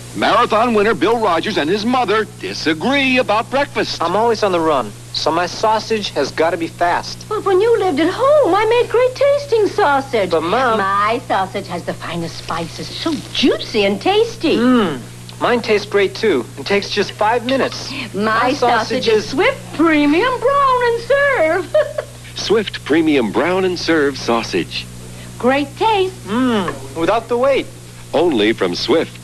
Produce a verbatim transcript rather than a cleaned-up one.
Marathon winner Bill Rogers and his mother disagree about breakfast. I'm always on the run, so my sausage has got to be fast. Well, when you lived at home, I made great tasting sausage. But, Mom... My sausage has the finest spices, so juicy and tasty. Mmm. Mine tastes great, too, and takes just five minutes. My, My sausage, sausage is is... Swift Premium Brown and Serve. Swift Premium Brown and Serve Sausage. Great taste. Mmm, without the wait. Only from Swift.